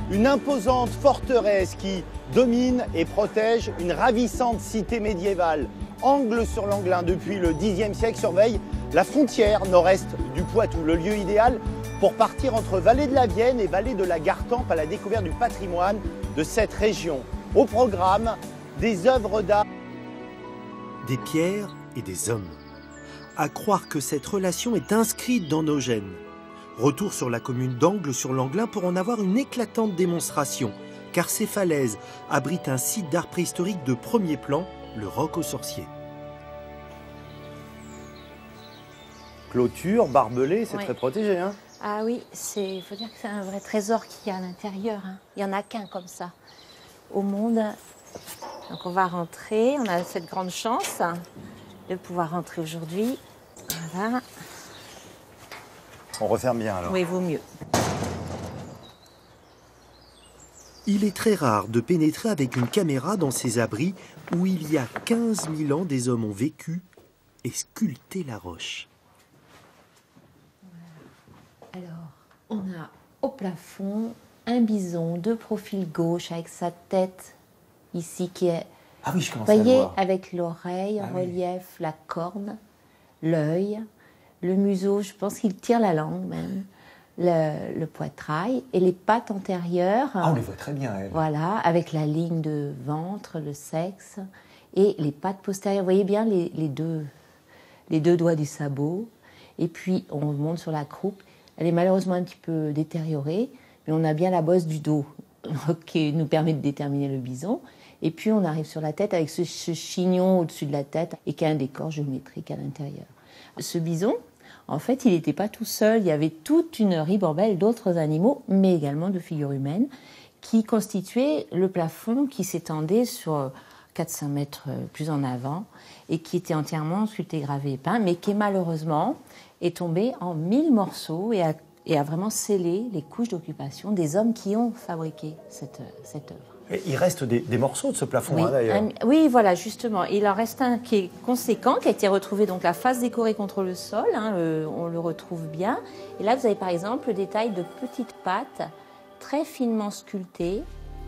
Une imposante forteresse qui domine et protège une ravissante cité médiévale. Angle sur l'Anglin depuis le Xe siècle surveille la frontière nord-est du Poitou, le lieu idéal pour partir entre vallée de la Vienne et vallée de la Gartempe à la découverte du patrimoine de cette région. Au programme, des œuvres d'art. Des pierres et des hommes. À croire que cette relation est inscrite dans nos gènes. Retour sur la commune d'Angle sur l'Anglin pour en avoir une éclatante démonstration, car ces falaises abritent un site d'art préhistorique de premier plan, le Roc aux Sorciers. Clôture, barbelé, c'est très protégé, hein? Ah oui, il faut dire que c'est un vrai trésor qu'il y a à l'intérieur. Hein. Il n'y en a qu'un comme ça au monde. Donc on va rentrer, on a cette grande chance de pouvoir rentrer aujourd'hui. Voilà. On referme bien alors. Oui, vaut mieux. Il est très rare de pénétrer avec une caméra dans ces abris où il y a 15 000 ans des hommes ont vécu et sculpté la roche. Alors, on a au plafond un bison de profil gauche avec sa tête ici qui est, Ah oui, je commence à le voyez, voir. avec l'oreille en relief, la corne, l'œil, le museau, je pense qu'il tire la langue même, le poitrail et les pattes antérieures. Ah, on les voit très bien, elles. Voilà, avec la ligne de ventre, le sexe et les pattes postérieures. Vous voyez bien les deux doigts du sabot. Et puis, on monte sur la croupe. Elle est malheureusement un petit peu détériorée, mais on a bien la bosse du dos qui nous permet de déterminer le bison. Et puis, on arrive sur la tête avec ce chignon au-dessus de la tête et qui a un décor géométrique à l'intérieur. Ce bison, en fait, il n'était pas tout seul. Il y avait toute une ribambelle d'autres animaux, mais également de figures humaines, qui constituaient le plafond qui s'étendait sur 400 mètres plus en avant et qui était entièrement sculpté, gravé et peint, mais qui malheureusement est tombé en 1000 morceaux et a vraiment scellé les couches d'occupation des hommes qui ont fabriqué cette œuvre. Et il reste des morceaux de ce plafond, Oui, hein, d'ailleurs. oui, voilà, justement. Il en reste un qui est conséquent, qui a été retrouvé, donc la face décorée contre le sol, hein, on le retrouve bien. Et là, vous avez par exemple le détail de petites pattes très finement sculptées.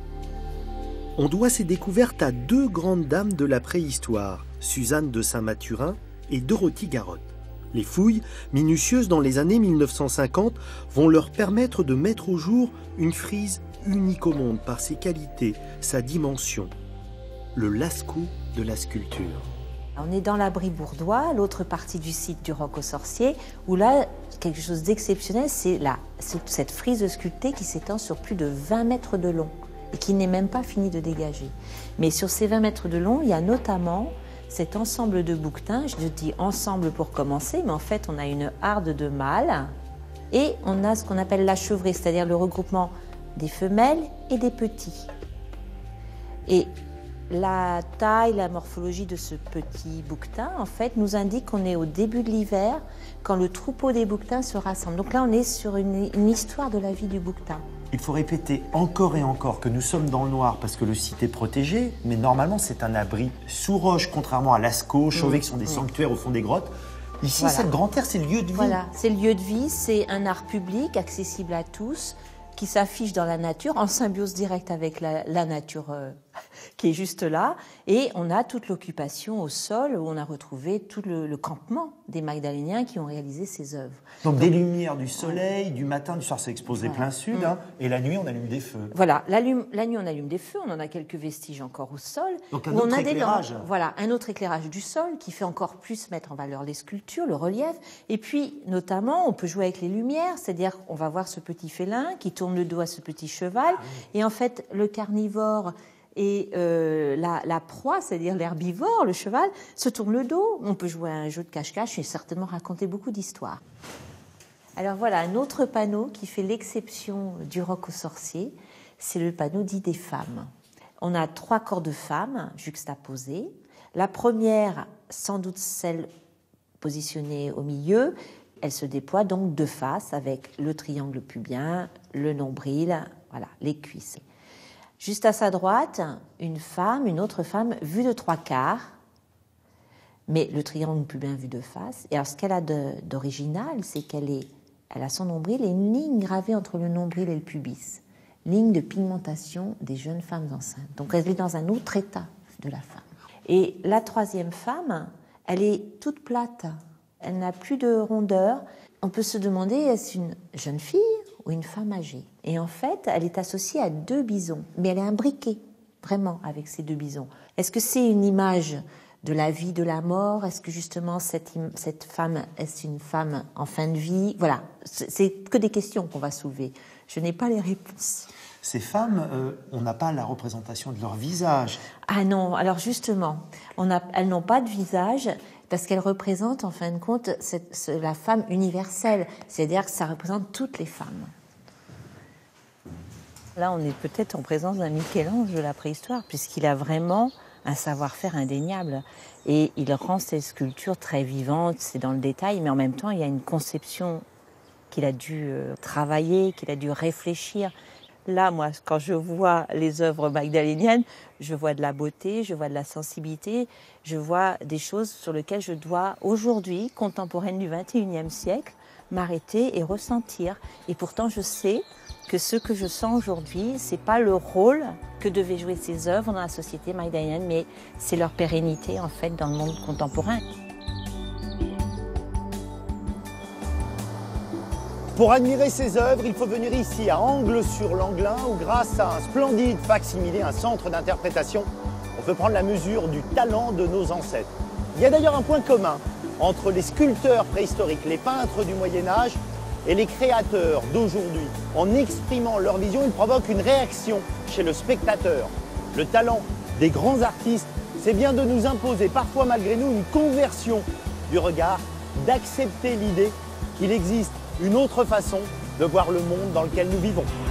On doit ces découvertes à deux grandes dames de la préhistoire, Suzanne de Saint-Mathurin et Dorothy Garotte. Les fouilles, minutieuses dans les années 1950, vont leur permettre de mettre au jour une frise unique au monde par ses qualités, sa dimension. Le Lascaux de la sculpture. On est dans l'abri bourdois, l'autre partie du site du Roc aux Sorciers, où là, quelque chose d'exceptionnel, c'est cette frise sculptée qui s'étend sur plus de 20 mètres de long et qui n'est même pas finie de dégager. Mais sur ces 20 mètres de long, il y a notamment cet ensemble de bouquetins. Je dis ensemble pour commencer, mais en fait, on a une harde de mâles et on a ce qu'on appelle la chevrée, c'est-à-dire le regroupement des femelles et des petits. Et la taille, la morphologie de ce petit bouquetin, en fait, nous indique qu'on est au début de l'hiver, quand le troupeau des bouquetins se rassemble. Donc là, on est sur une histoire de la vie du bouquetin. Il faut répéter encore et encore que nous sommes dans le noir parce que le site est protégé, mais normalement, c'est un abri sous roche, contrairement à Lascaux, Chauvet, qui sont des sanctuaires au fond des grottes. Ici, Voilà. cette Grande Terre, c'est le lieu de vie. Voilà, c'est le lieu de vie, c'est un art public accessible à tous, qui s'affiche dans la nature, en symbiose directe avec la nature qui est juste là. Et on a toute l'occupation au sol, où on a retrouvé tout le campement des Magdaléniens qui ont réalisé ces œuvres. Donc des lumières du soleil, du matin, du soir, c'est exposé plein sud, hein, et la nuit, on allume des feux. Voilà, la nuit, on allume des feux, on en a quelques vestiges encore au sol. Donc un Où autre on a des éclairage. lampes. Voilà, un autre éclairage du sol qui fait encore plus mettre en valeur les sculptures, le relief. Et puis, notamment, on peut jouer avec les lumières, c'est-à-dire qu'on va voir ce petit félin qui tourne le dos à ce petit cheval. Et en fait, le carnivore et la proie, c'est-à-dire l'herbivore, le cheval, se tourne le dos. On peut jouer à un jeu de cache-cache et certainement raconter beaucoup d'histoires. Alors voilà, un autre panneau qui fait l'exception du Roc aux Sorciers, c'est le panneau dit des femmes. On a 3 corps de femmes juxtaposés. La première, sans doute celle positionnée au milieu, elle se déploie donc de face avec le triangle pubien, le nombril, voilà, les cuisses. Juste à sa droite, une autre femme vue de 3/4, mais le triangle pubien vu de face. Et alors ce qu'elle a d'original, c'est qu'elle a son nombril et une ligne gravée entre le nombril et le pubis. ligne de pigmentation des jeunes femmes enceintes. Donc elle est dans un autre état de la femme. Et la troisième femme, elle est toute plate. Elle n'a plus de rondeur. On peut se demander, est-ce une jeune fille ou une femme âgée? Et en fait, elle est associée à 2 bisons, mais elle est imbriquée, vraiment, avec ces 2 bisons. Est-ce que c'est une image de la vie, de la mort? Est-ce que justement cette femme, est-ce une femme en fin de vie? Voilà, c'est que des questions qu'on va soulever. Je n'ai pas les réponses. Ces femmes, on n'a pas la représentation de leur visage. Ah non, alors justement, elles n'ont pas de visage parce qu'elles représentent en fin de compte la femme universelle, c'est-à-dire que ça représente toutes les femmes. Là, on est peut-être en présence d'un Michel-Ange de la préhistoire, puisqu'il a vraiment un savoir-faire indéniable. Et il rend ses sculptures très vivantes, c'est dans le détail, mais en même temps, il y a une conception qu'il a dû travailler, qu'il a dû réfléchir. Là, moi, quand je vois les œuvres magdaléniennes, je vois de la beauté, je vois de la sensibilité, je vois des choses sur lesquelles je dois, aujourd'hui, contemporaine du XXIe siècle, m'arrêter et ressentir. Et pourtant, je sais que ce que je sens aujourd'hui, c'est pas le rôle que devaient jouer ces œuvres dans la société magdalénienne, mais c'est leur pérennité, en fait, dans le monde contemporain. Pour admirer ces œuvres, il faut venir ici à Angles-sur-Langlin où grâce à un splendide facsimilé, un centre d'interprétation, on peut prendre la mesure du talent de nos ancêtres. Il y a d'ailleurs un point commun entre les sculpteurs préhistoriques, les peintres du Moyen-Âge et les créateurs d'aujourd'hui. En exprimant leur vision, ils provoquent une réaction chez le spectateur. Le talent des grands artistes, c'est bien de nous imposer, parfois malgré nous, une conversion du regard, d'accepter l'idée qu'il existe une autre façon de voir le monde dans lequel nous vivons.